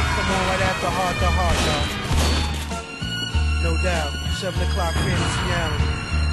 music come on right after Heart to Heart, y'all. No doubt. 7 o'clock Fantasy Island.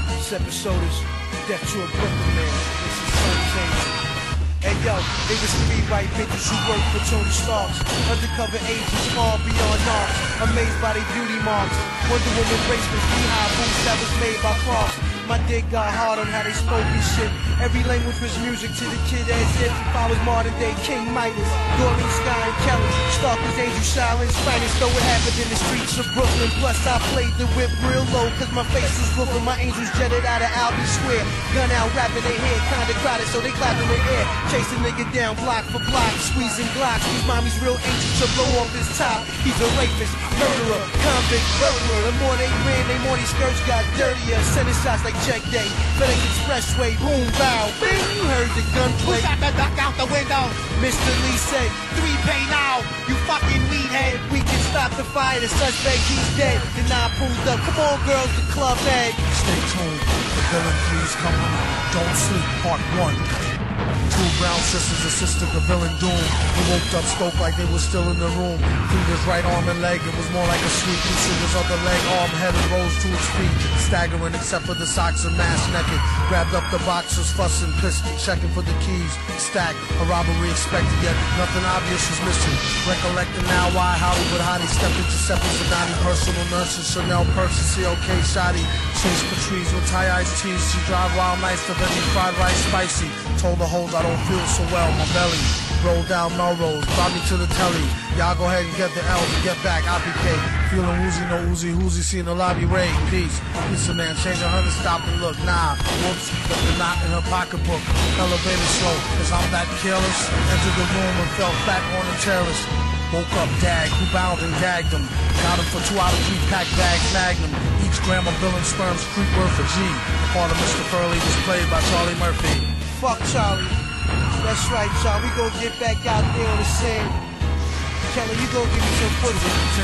7 sodas. Death to a Brooklyn man. This is Sonny's Angel. Hey yo, they was 3 white bitches who worked for Tony Starks. Undercover agents far beyond knocks. Amazed by their beauty marks. Wonder Woman bracelets, beehive boots that was made by Cross. My dick got hard on how they spoke and shit. Every language was music to the kid as if I was modern day King Midas. Doreen, Sky, and Kelly. Stalkers, Angel, Silence, finest. Though it happened in the streets of Brooklyn. Plus I played the whip real low cause my face was roofing. My angels jetted out of Albee Square. Gun out, rapping their head, kinda crowded so they clapping their air. Chase a nigga down block for block, squeezing Glocks. These mommies real anxious to blow off his top. He's a rapist, murderer, convict, burglar. The more they ran, the more these skirts got dirtier. Sending shots like check day. FedEx Expressway, boom, bow, bing. You heard the gunplay. Who shot the duck out the window? Mr. Lee said, 3 pay now, you fucking weedhead. we can stop the fire, the suspect, he's dead. Then I pulled up, come on girls, the club egg. Stay tuned, the villain please come on. Don't sleep, part 1. 2 brown sisters assisted the villain doom. He woke up, spoke like they were still in the room. Fingers right arm and leg, it was more like a sweep. He shook his other leg, arm, head, and rose to his feet. Staggering except for the socks and mask naked. Grabbed up the boxes, fussing, pissed, checking for the keys. Stacked, a robbery expected, yet nothing obvious was missing. Recollecting now why Hollywood hottie stepped into Giuseppe Zidane. Personal nurses, Chanel purses, CLK shoddy. Chase Patrice with Thai iced teas. She drive wild nights to any fried rice spicy. Told the hoes I don't feel so well, my belly. Roll down Melrose, brought me to the telly. Y'all go ahead and get the L to get back, I'll be paid. Feeling woozy, no oozy, whoozy, seeing the lobby raid. Peace, listen man, change 100, stop and look. Nah, whoops, left the knot in her pocketbook. Elevator slow, cause I'm that careless. Entered the room and fell flat on the terrace. Woke up, gagged, who bound and gagged him. Got him for 2 out of 3 pack bags, Magnum. Each gram of villain sperm, street worth a G. Part of Mr. Furley was played by Charlie Murphy. Fuck Charlie. That's right, y'all. We gon' get back out there on the scene. Kelly, you gon' give me some pussy.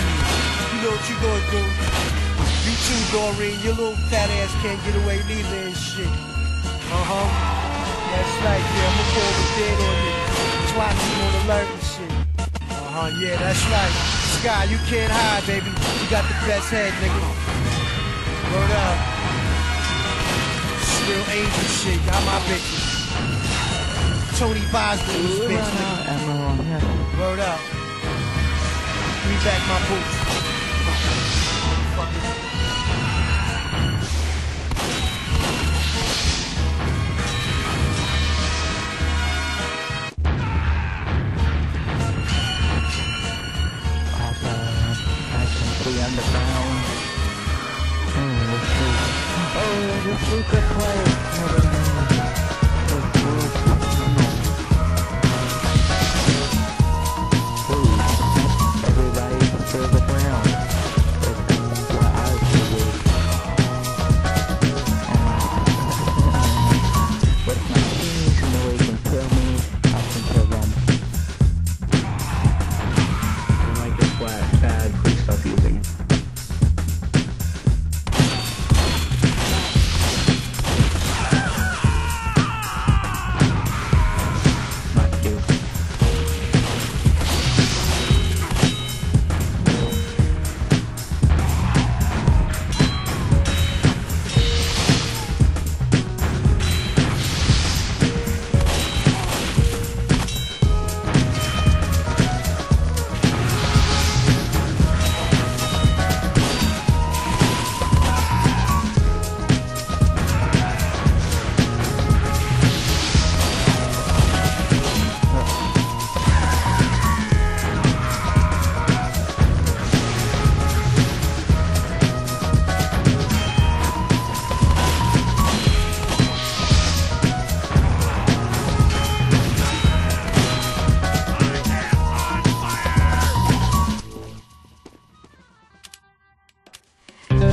You know what you gon' do. You too, Doreen. Your little fat ass can't get away neither and shit. That's right, yeah. I'ma pull the dead on you. SWAT team on alert and shit. Yeah, that's right. Sky, you can't hide, baby. You got the best head, nigga. Word up. It's real angel shit. Got my bitches. Tony Boston was bitch. Word up. Give me back my boots. Underground. This we could play. Everybody to the ground. That's what I should do. But if my teams in the way can kill me, I can kill them. I like this flat, bad, free stuff using.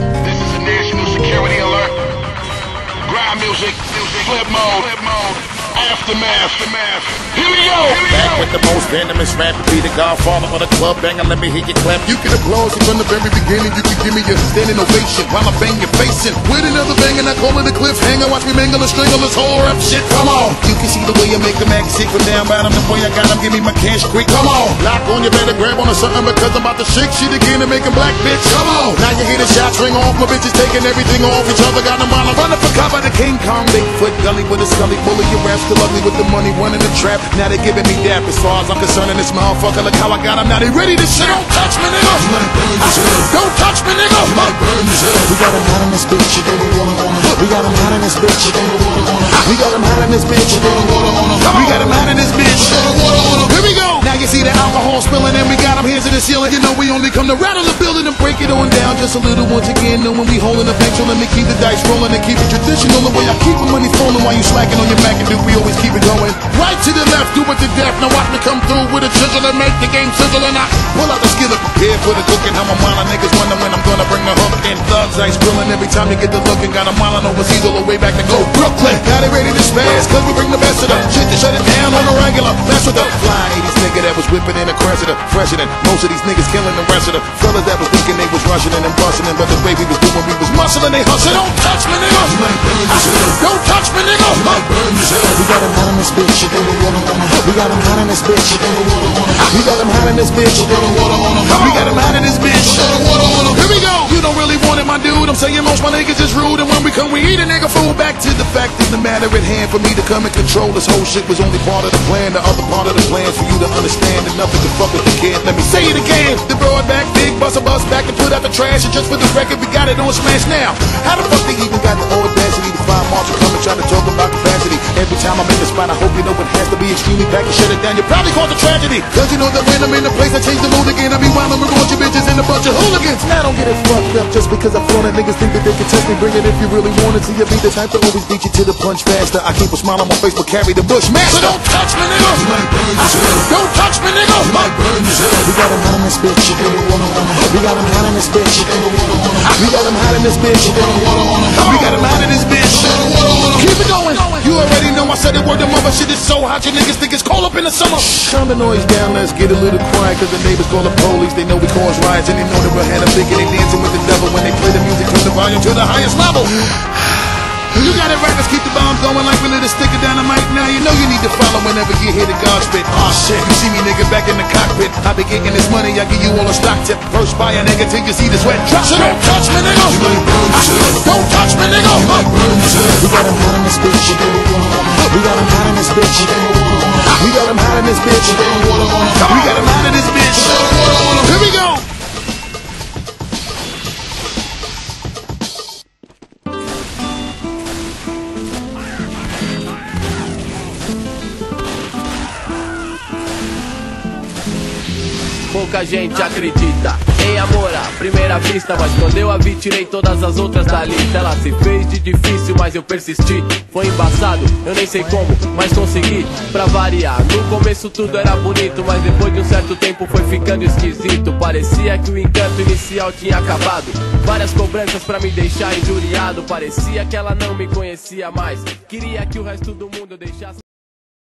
Music, flip mode. Aftermath. Here we go. Back with the most venomous rap, be the godfather of the club banger. Let me hear you clap. You can applaud me from the very beginning. You can give me a standing ovation while I bang your facing with another bang, and I call it a cliffhanger. Watch me mangle and strangle this whole rap shit. Come on. You can see the way I make the mag sick from down bottom. The boy I got him, give me my cash quick. Come on. Lock on, you better grab on to something because I'm about to shake shit again and make 'em black, bitch. Come on. Now you hear the shots ring off. My bitches taking everything off each other. Got them on. I'm running for cover. The King Kong, Bigfoot, gully with a scully. Bully your rap, still ugly with the money, running the trap. Now they giving me dap. As far as I'm concerned, in this motherfucker, look how I got him. Now they ready to shit. Don't touch me, nigga. Don't touch me, nigga. We got him hot in this bitch. We got him hot in this bitch. We got him hot in this bitch. We got him hot in this bitch. Here we go. Now you see the alcohol spilling and we got him hands to the ceiling. You know we only come to rattle the building and break it on down just a little once again. Knowing we holding the pencil, let me keep the dice rolling and keep it traditional. The way I keep the money falling while you slacking on your Mac and Duke, we always keep it going. Right to the left, do it to death. Now watch me come through with a chisel and make the game sizzle. And I pull out the skillet, prepared for the cooking. How my mama niggas wonder when I'm gonna bring the hook in. Thugs ice grilling every time you get the looking. Got a mile overseas all the way back to go Brooklyn. Now they ready to spaz, cause we bring the best of them. Shit to shut it down on the regular. That's with the fly 80s nigga that was whipping in a Cressida. Fresher than most of these niggas killing the rest of the fellas that was thinking they was rushing in and busting in. But the way we was doing, we was muscling, they hustling. Don't touch me, nigga. Don't touch me, nigga. We got him hot in this bitch. We got him hot in this bitch. We got him hot in this bitch. We got him out of this bitch. Here we go. You don't really want it, my dude. I'm saying most my niggas is rude, and when we come, we eat a nigga food. Back to the fact of the matter at hand. For me to come and control this whole shit was only part of the plan. The other part of the plan is for you to understand that nothing can fuck with the kid. Let me say it again. The broad back, big bus back and put out the trash. And just for the record, we got it on smash now. How the fuck they even got the audacity to find Marshall come and try to talk about capacity? Every time I'm in the spot, I hope you know it has to be extremely packed and shut it down. You probably cause a tragedy. Cause you know that when I'm in the place, I change the mood again. I be wildin' with a bunch of bitches and a bunch of hooligans. Now don't get it fucked up just because I flown it. Niggas think that they can test me. Bring it if you really want it. See, you be the type to always beat you to the punch faster. I keep a smile on my face, but carry the bush master. So don't touch me, nigga. Don't touch me, nigga. We got him hot in this bitch. We got him hot in this bitch. We got him hot in this bitch. We got him out of this bitch. Keep it going. You already know I said it word. The mother shit is so hot. You niggas think it's cold up in the summer. Calm the noise down. Let's get a little quiet. Cause the neighbors call the police. They know we cause riots. And they know that we're head up thinking they dancing with the devil. When they play the music, turn the volume to the highest level. You got it right, let's keep the bombs going like we lit a stick of dynamite. Now you know you need to follow whenever you hear the God spit. Aw shit, you see me nigga back in the cockpit. I be getting this money, I give you all a stock tip. First buy a nigga till you see the sweat drop. So don't touch me, nigga. Don't touch me, nigga. We got him hot in this bitch. We got him hot in this bitch. We got him hot in this bitch. We got him out of this bitch. Here we go. Pouca gente acredita em amor à primeira vista, mas quando eu a vi tirei todas as outras da lista. Ela se fez de difícil, mas eu persisti. Foi embaçado, eu nem sei como, mas consegui. Pra variar, no começo tudo era bonito, mas depois de um certo tempo foi ficando esquisito. Parecia que o encanto inicial tinha acabado. Várias cobranças pra me deixar injuriado. Parecia que ela não me conhecia mais. Queria que o resto do mundo deixasse